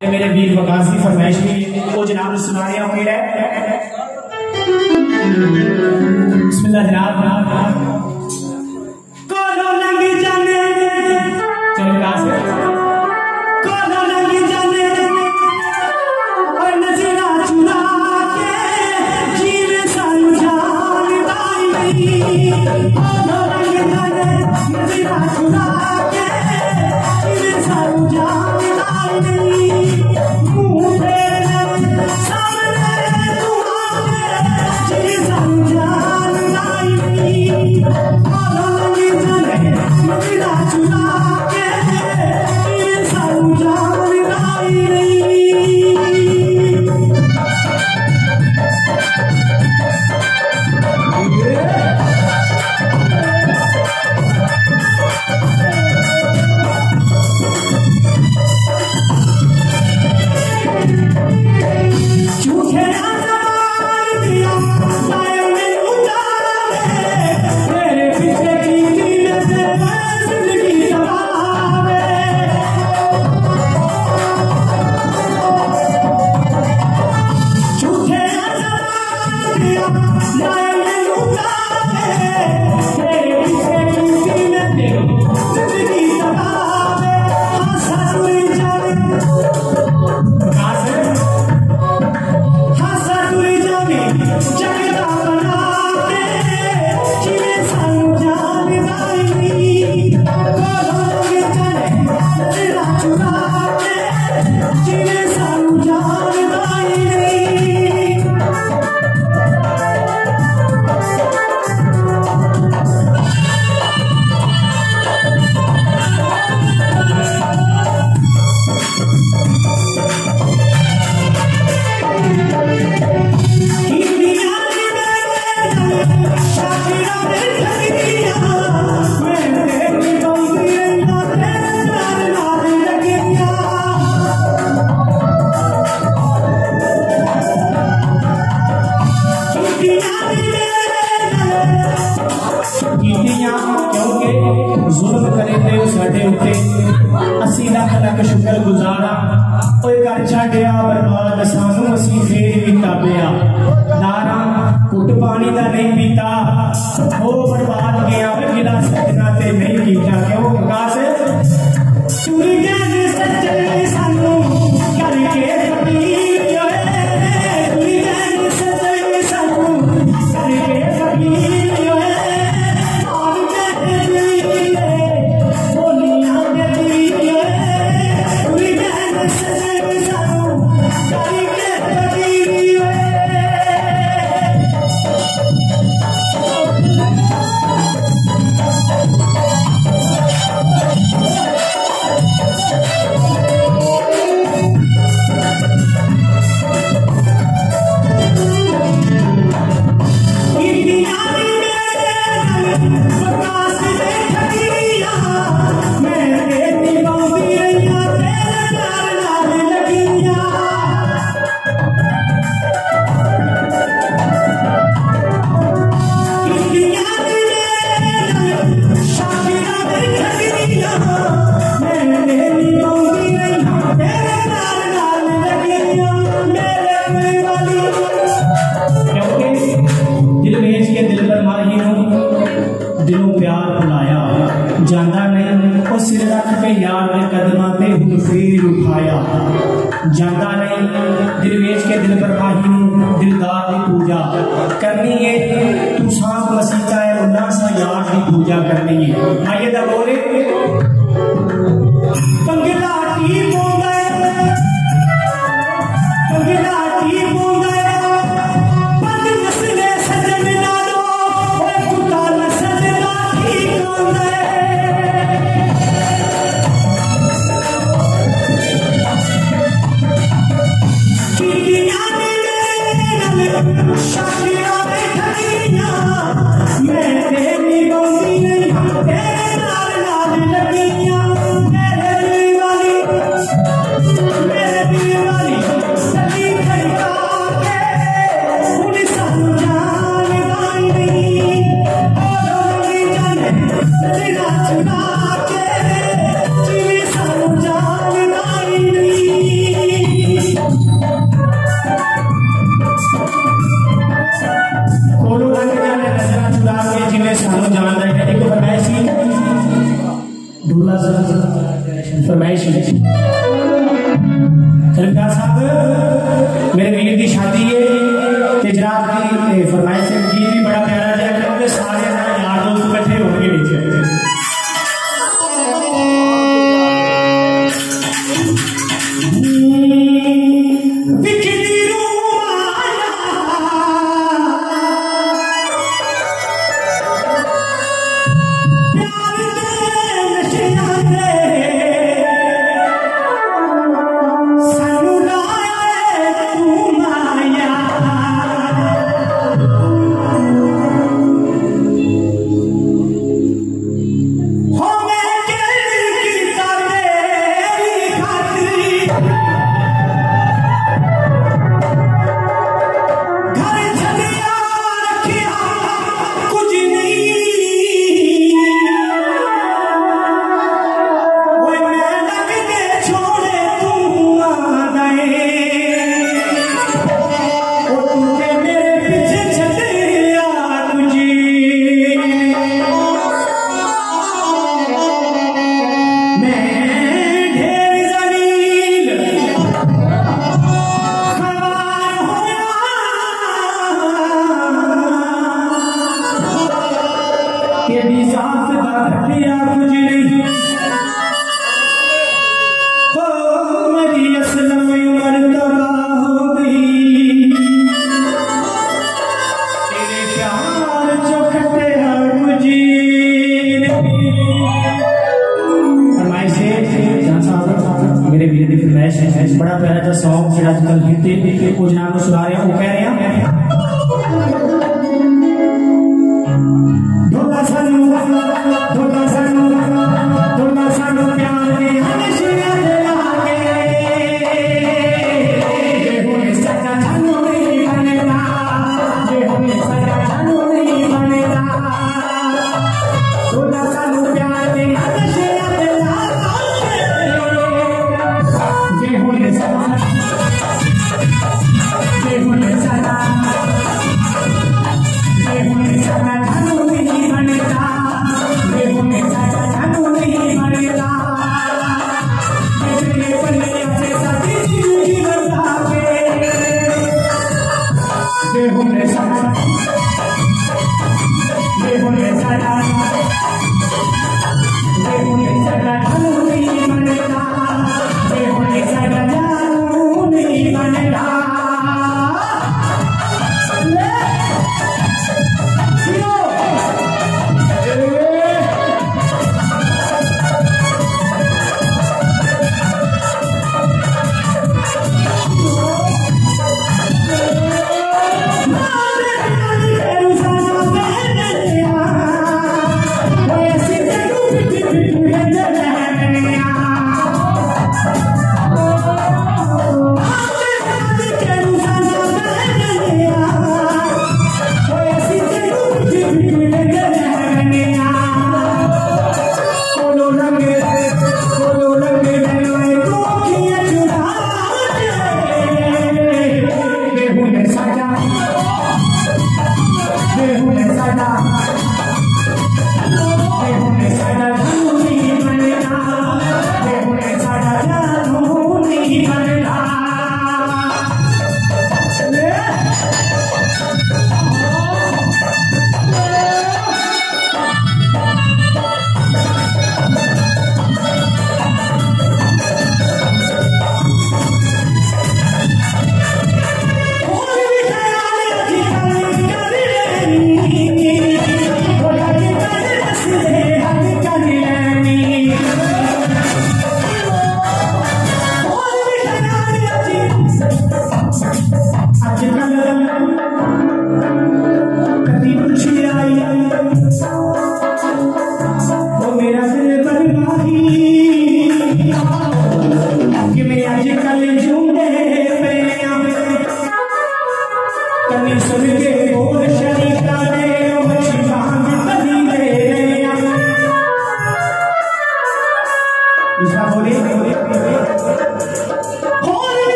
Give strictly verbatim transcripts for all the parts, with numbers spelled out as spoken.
मेरे वीर वकासी फरमाइश भी वो जनाब सुना रहे हैं मेरा बिस्मिल्लाह जनाब कोनो लंग जाने चलो क्लास कोनो लंग जाने और नजरा चुरा के जीवे संजान दाई कोनो लंग जाने नजरा चुरा के जीवे संजान दाई अस्सी लख लख शुक्र गुजारा कर छड़िया बर्बाद सानू असी फेर भी ताबिया नारा घुट पानी का नहीं पीता वो बर्बाद गया गिला सजना ते नहीं पीता क्यों विकास टुर गए सच्चे सानू करके फकीर टुर गए सच्चे सानू करके फकीर दिलों प्यार बुलाया जाना नहीं और सिर रख के यार ने कदमा ते हुन फेर उठाया जाना नहीं दिलवेश के दिल पर माही दिलदार की पूजा करनी है तू सांप मसीता है उन्ना सा यार की पूजा करनी है आइए दा बोले पंगला टी बोंदा पंगला टी बोंदा चुरा के जीवे सानू जान दाई नहीं जुल्फिकार साहब मेरे वीर की शादी है ते जनाब की फरमाइश है गीत भी बड़ा प्यारा है क्योंकि सारे यार दोस्त इकट्ठे होंगे नीचे बड़ा प्यारा जो सॉन्ग जो आजकल हिट को जनाब सुना रहे हैं वो कह रहे हैं ढोला सानू ढोला सानू ढोला सानू प्यार के हमेशा लागे ये होने सका जानू नहीं बनेगा ये होने सका जानू नहीं बनेगा ढोला सानू प्यार के हमेशा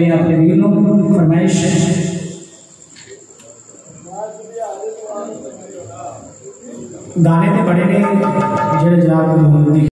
हैं अपने वीर नूं फरमाइश। गाने तो बड़े ने जेड़े जनाब